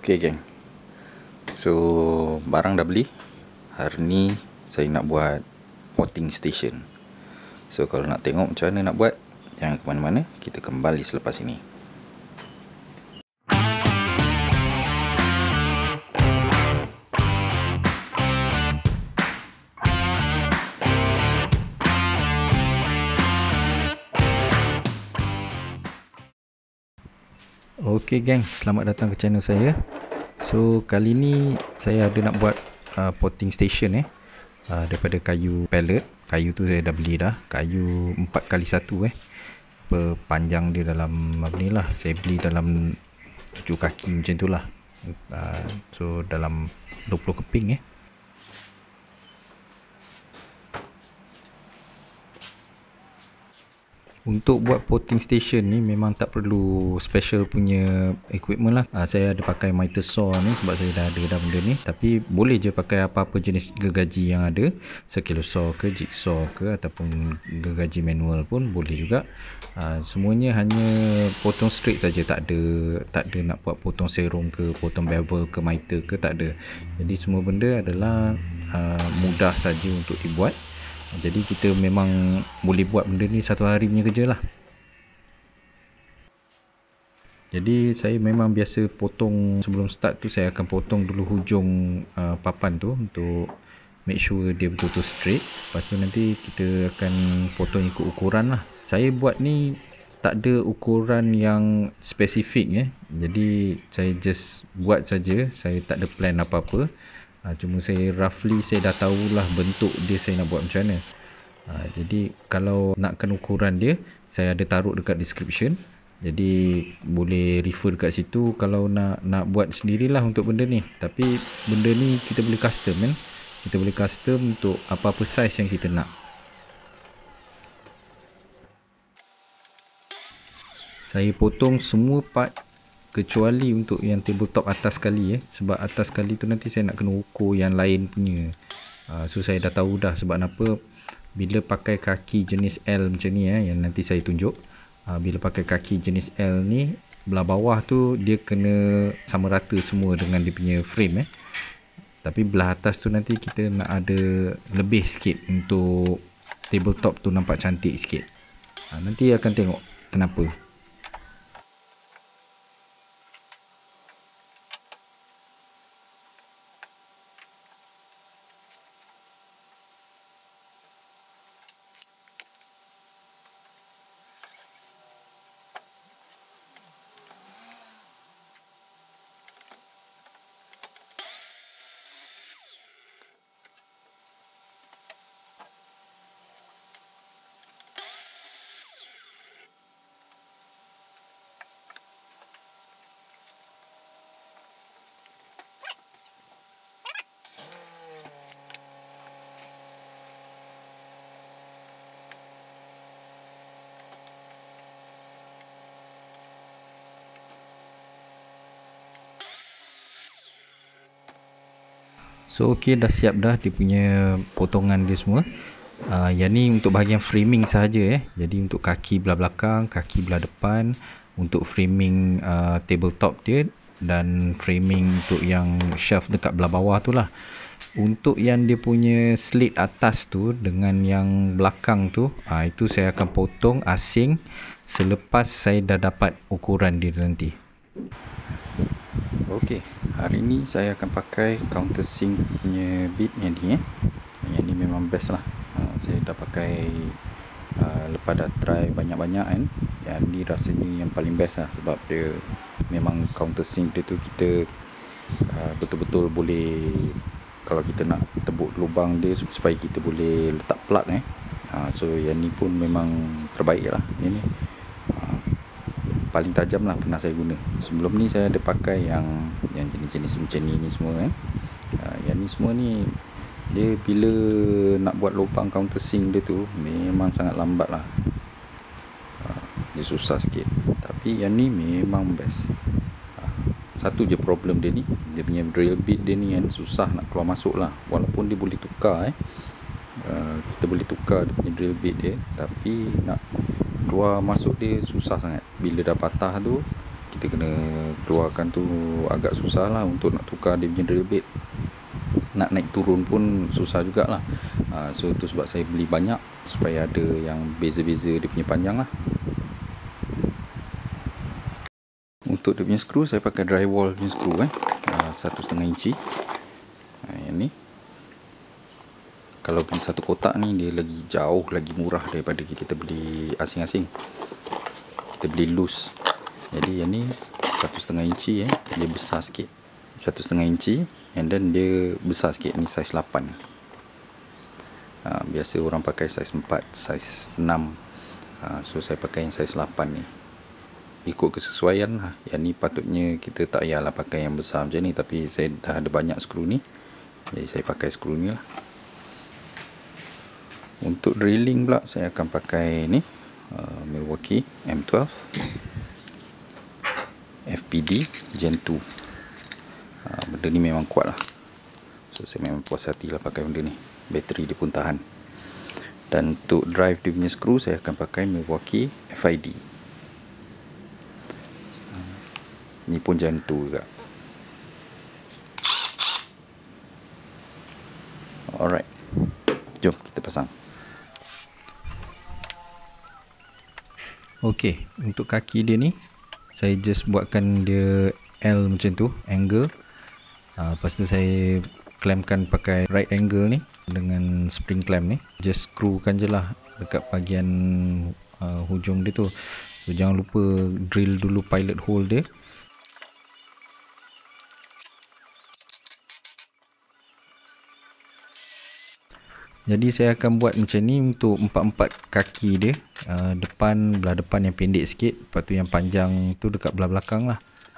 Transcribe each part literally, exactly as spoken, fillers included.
Okay geng, so barang dah beli. Hari ni saya nak buat potting station. So kalau nak tengok macam mana nak buat, jangan ke mana-mana, kita kembali selepas ini. Okay geng, selamat datang ke channel saya. So kali ni saya ada nak buat uh, potting station eh uh, daripada kayu pallet. Kayu tu saya dah beli dah, kayu empat kali satu eh. Panjang dia dalam apa ni lah, saya beli dalam tujuh kaki macam tu lah. uh, So dalam dua puluh keping eh. Untuk buat potting station ni memang tak perlu special punya equipment lah. ha, Saya ada pakai miter saw ni sebab saya dah ada dah benda ni. Tapi boleh je pakai apa-apa jenis gergaji yang ada, circular saw ke, jigsaw ke, ataupun gergaji manual pun boleh juga. ha, Semuanya hanya potong straight saja, tak ada tak ada nak buat potong serum ke, potong bevel ke, miter ke, tak ada. Jadi semua benda adalah uh, mudah saja untuk dibuat. Jadi kita memang boleh buat benda ni satu hari punya kerja lah. Jadi saya memang biasa potong sebelum start tu, saya akan potong dulu hujung uh, papan tu untuk make sure dia betul-betul straight. Lepas tu nanti kita akan potong ikut ukuran lah. Saya buat ni tak ada ukuran yang spesifik eh. Jadi saya just buat saja, saya tak ada plan apa-apa. Ha, cuma saya roughly saya dah tahulah bentuk dia saya nak buat macam mana. ha, Jadi kalau nakkan ukuran dia, saya ada taruh dekat description. Jadi boleh refer dekat situ kalau nak nak buat sendirilah untuk benda ni. Tapi benda ni kita boleh custom kan. Kita boleh custom untuk apa-apa size yang kita nak. Saya potong semua part kecuali untuk yang tabletop atas sekali eh. Sebab atas sekali tu nanti saya nak kena ukur yang lain punya. uh, So saya dah tahu dah sebab apa. Bila pakai kaki jenis L macam ni eh, yang nanti saya tunjuk. uh, Bila pakai kaki jenis L ni, belah bawah tu dia kena sama rata semua dengan dia punya frame eh. Tapi belah atas tu nanti kita nak ada lebih sikit untuk tabletop tu nampak cantik sikit. uh, Nanti akan tengok kenapa. So ok, dah siap dah dia punya potongan dia semua. uh, Yang ni untuk bahagian framing sahaja eh. Jadi untuk kaki belah belakang, kaki belah depan, untuk framing uh, tabletop dia, dan framing untuk yang shelf dekat belah bawah tu lah. Untuk yang dia punya slit atas tu dengan yang belakang tu, uh, itu saya akan potong asing selepas saya dah dapat ukuran dia nanti. Okey, hari ni saya akan pakai countersink punya bit yang ni eh. Yang ni memang best lah. uh, Saya dah pakai uh, lepas dah try banyak-banyak kan. Yang ni rasanya yang paling best lah. Sebab dia memang countersink dia tu kita uh, betul-betul boleh, kalau kita nak tebuk lubang dia supaya kita boleh letak plug eh. uh, So yang ni pun memang terbaik lah. Yang ni paling tajam lah pernah saya guna. Sebelum ni saya ada pakai yang yang jenis-jenis macam ni ni semua kan. Uh, yang ni semua ni dia bila nak buat lubang countersink dia tu memang sangat lambat lah. Uh, dia susah sikit. Tapi yang ni memang best. Uh, satu je problem dia ni, dia punya drill bit dia ni kan susah nak keluar masuk lah. Walaupun dia boleh tukar eh. Uh, kita boleh tukar dia punya drill bit dia, tapi nak keluar masuk dia susah sangat. Bila dah patah tu kita kena keluarkan tu agak susah lah untuk nak tukar dia punya drill bit. Nak naik turun pun susah jugalah. uh, So tu sebab saya beli banyak supaya ada yang beza-beza dia punya panjang lah. Untuk dia punya skru, saya pakai drywall punya skru eh uh, satu setengah inci. uh, Yang ni kalau beli satu kotak ni dia lagi jauh lagi murah daripada kita beli asing-asing. Kita beli loose. Jadi yang ni satu setengah inci eh, dia besar sikit. Satu setengah inci, and then dia besar sikit. Ni saiz lapan. uh, Biasa orang pakai saiz empat, saiz enam. uh, So saya pakai yang saiz lapan ni, ikut kesesuaian lah. Yang ni patutnya kita tak payahlah pakai yang besar macam ni, tapi saya dah ada banyak skru ni, jadi saya pakai skru ni lah. Untuk drilling pula, saya akan pakai ni uh, Milwaukee M twelve F P D Gen two. uh, Benda ni memang kuat lah. So saya memang puas hati lah pakai benda ni. Bateri dia pun tahan. Dan untuk drive dia punya skru, saya akan pakai Milwaukee F I D. uh, Ni pun Gen two juga. Alright, jom kita pasang. Okey, untuk kaki dia ni saya just buatkan dia L macam tu, angle. uh, Lepas tu saya clampkan pakai right angle ni dengan spring clamp ni. Just screwkan je lah dekat bahagian uh, hujung dia tu. So jangan lupa drill dulu pilot hole dia. Jadi saya akan buat macam ni untuk empat-empat kaki dia. uh, Depan, belah depan yang pendek sikit, lepas tu yang panjang tu dekat belah belakang lah.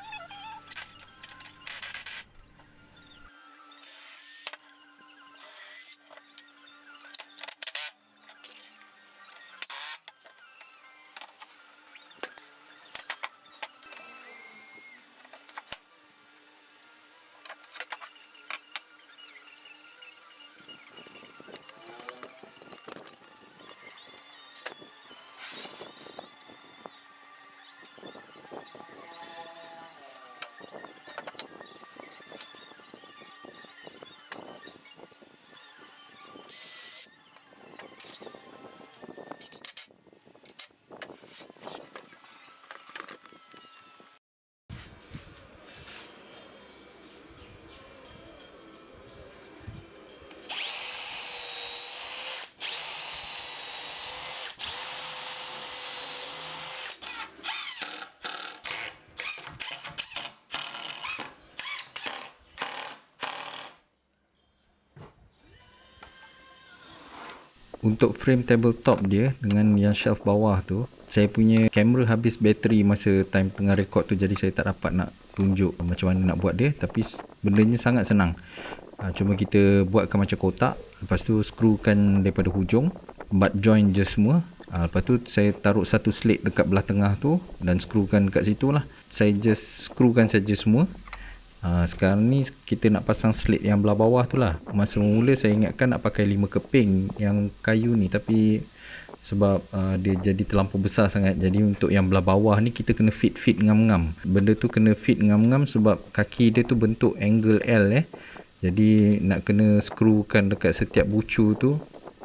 Untuk frame tabletop dia dengan yang shelf bawah tu, saya punya kamera habis bateri masa time tengah record tu, jadi saya tak dapat nak tunjuk macam mana nak buat dia. Tapi bendanya sangat senang. ha, Cuma kita buatkan macam kotak, lepas tu screwkan daripada hujung, butt joint je semua. ha, Lepas tu saya taruh satu slate dekat belah tengah tu dan screwkan dekat situ lah. Saya just screwkan saja semua. Ha, sekarang ni kita nak pasang slate yang belah bawah tu lah. Masa mula saya ingatkan nak pakai lima keping yang kayu ni, tapi sebab uh, dia jadi terlampau besar sangat, jadi untuk yang belah bawah ni kita kena fit-fit ngam-ngam. Benda tu kena fit ngam-ngam sebab kaki dia tu bentuk angle L eh. Jadi nak kena screwkan dekat setiap bucu tu.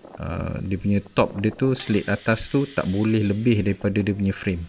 uh, Dia punya top dia tu, slate atas tu tak boleh lebih daripada dia punya frame.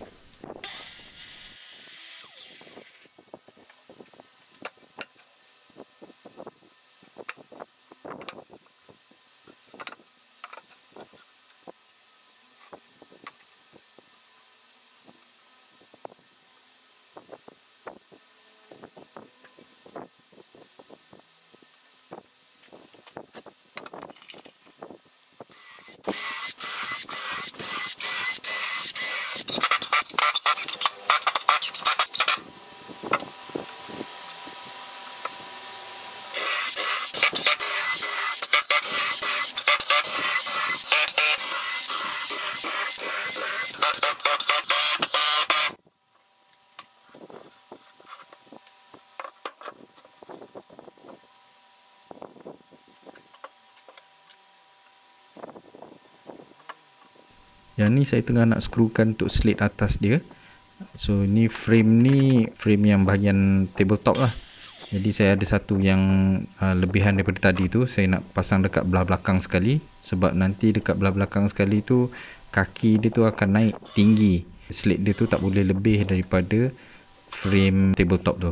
Yang ni saya tengah nak screwkan untuk slate atas dia. So ni frame ni frame yang bahagian tabletop lah. Jadi saya ada satu yang uh, lebihan daripada tadi tu, saya nak pasang dekat belah belakang sekali, sebab nanti dekat belah belakang sekali tu kaki dia tu akan naik tinggi. Slate dia tu tak boleh lebih daripada frame tabletop tu.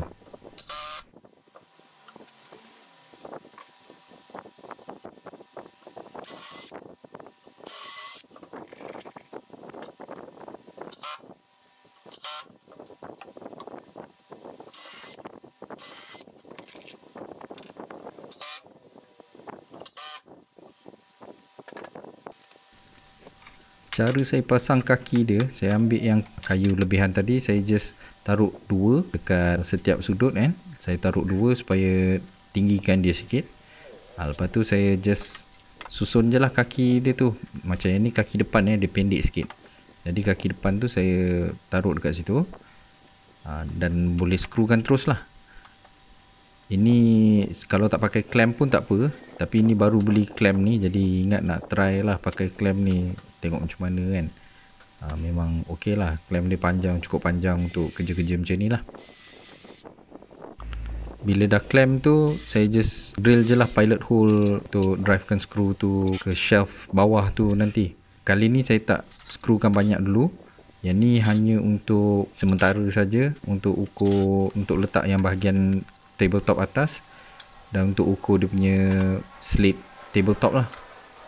Cara saya pasang kaki dia, saya ambil yang kayu lebihan tadi, saya just taruh dua dekat setiap sudut kan. Saya taruh dua supaya tinggikan dia sikit. Ha, lepas tu saya just susun je lah kaki dia tu. Macam yang ni kaki depan eh, dia pendek sikit. Jadi kaki depan tu saya taruh dekat situ. Ha, dan boleh skrukan terus lah. Ini kalau tak pakai clamp pun tak apa. Tapi ini baru beli clamp ni, jadi ingat nak try lah pakai clamp ni. Tengok macam mana kan. Ha, memang ok lah. Clamp dia panjang, cukup panjang untuk kerja-kerja macam ni lah. Bila dah clamp tu, saya just drill je lah pilot hole untuk drivekan skru tu ke shelf bawah tu nanti. Kali ni saya tak skrukan banyak dulu. Yang ni hanya untuk sementara saja, untuk ukur, untuk letak yang bahagian tabletop atas dan untuk ukur dia punya slate tabletop lah.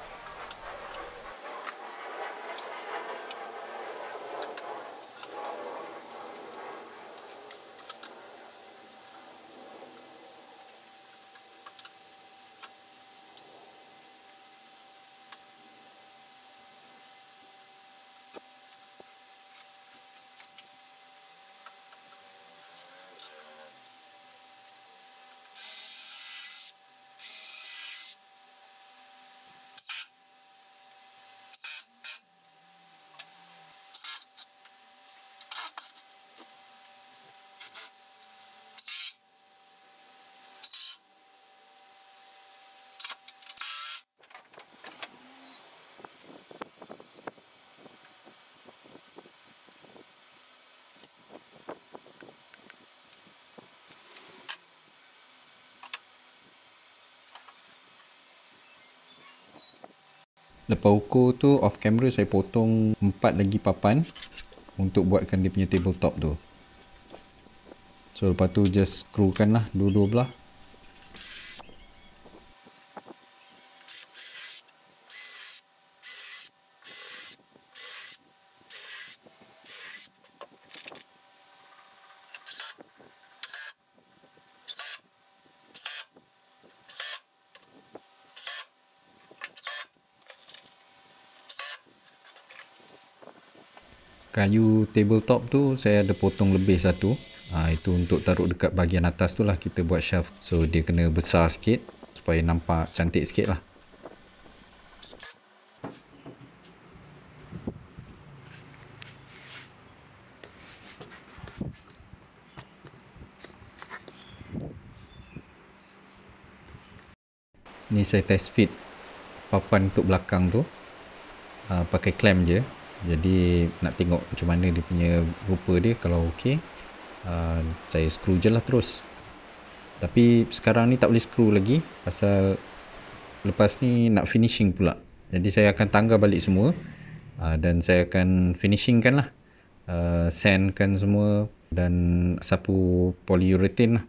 Lepas ukur tu, off camera saya potong empat lagi papan untuk buatkan dia punya tabletop tu. So lepas tu just skrukan lah dua-dua belah. Kayu tabletop tu saya ada potong lebih satu. Ha, itu untuk taruh dekat bahagian atas tu lah kita buat shelf. So dia kena besar sikit supaya nampak cantik sikit lah. Ni saya test fit papan untuk belakang tu. Ha, pakai clamp je. Jadi nak tengok macam mana dia punya rupa dia. Kalau ok, uh, saya skru je lah terus. Tapi sekarang ni tak boleh skru lagi, pasal lepas ni nak finishing pula. Jadi saya akan tangga balik semua, uh, dan saya akan finishing kan lah, uh, sand kan semua dan sapu polyurethane lah.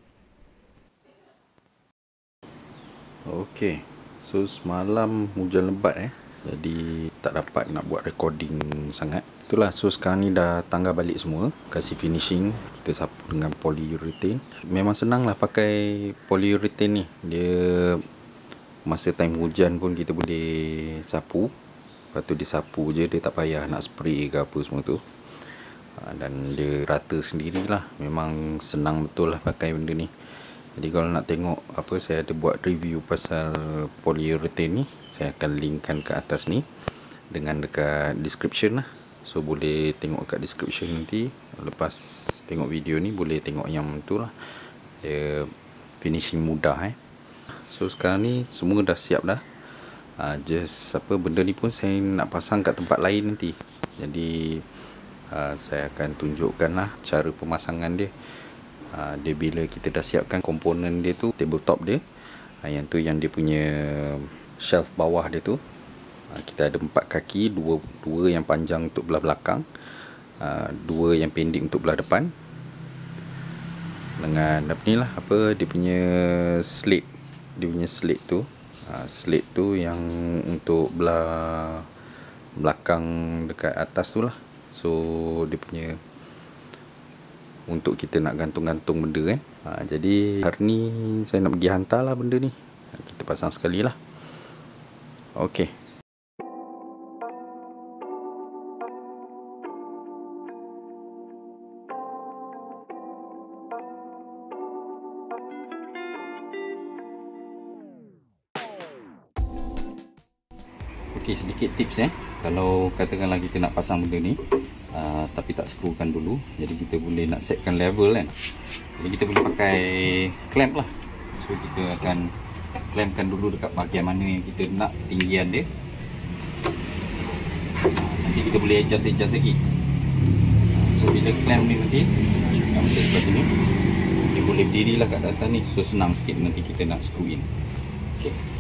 Ok, so semalam hujan lebat eh, jadi tak dapat nak buat recording sangat. Itulah, so sekarang ni dah tangga balik semua, kasih finishing, kita sapu dengan polyurethane. Memang senang lah pakai polyurethane ni, dia masa time hujan pun kita boleh sapu. Lepas tu dia sapu je, dia tak payah nak spray ke apa semua tu. Dan dia rata sendirilah. Memang senang betul lah pakai benda ni. Jadi kalau nak tengok apa, saya ada buat review pasal polyurethane ni, saya akan linkkan ke atas ni dengan dekat description lah. So boleh tengok kat description nanti. Lepas tengok video ni boleh tengok yang tu lah, dia finishing mudah eh. So sekarang ni semua dah siap dah. uh, Just apa, benda ni pun saya nak pasang kat tempat lain nanti. Jadi uh, saya akan tunjukkan lah cara pemasangan dia. uh, Dia bila kita dah siapkan komponen dia tu, tabletop dia, uh, yang tu yang dia punya shelf bawah dia tu, uh, kita ada empat kaki, dua, dua yang panjang untuk belah belakang, uh, dua yang pendek untuk belah depan, dengan apa ni lah, apa dia punya slit, dia punya slit tu, uh, slit tu yang untuk belah belakang dekat atas tu lah. So dia punya untuk kita nak gantung-gantung benda eh. Ha, jadi hari ni saya nak pergi hantar lah benda ni. Kita pasang sekali lah. Okey. Okey, sedikit tips eh. Kalau katakanlah kita nak pasang benda ni, uh, tapi tak skrukan dulu, jadi kita boleh nak setkan level kan. Jadi kita boleh pakai clamp lah. So kita akan clampkan dulu dekat bahagian mana yang kita nak tinggian dia. Nanti kita boleh adjust-adjust lagi. So bila clamp ni nanti, yang kita sebelah sini, dia boleh berdiri lah kat atas ni. So senang sikit nanti kita nak screw in. Okay.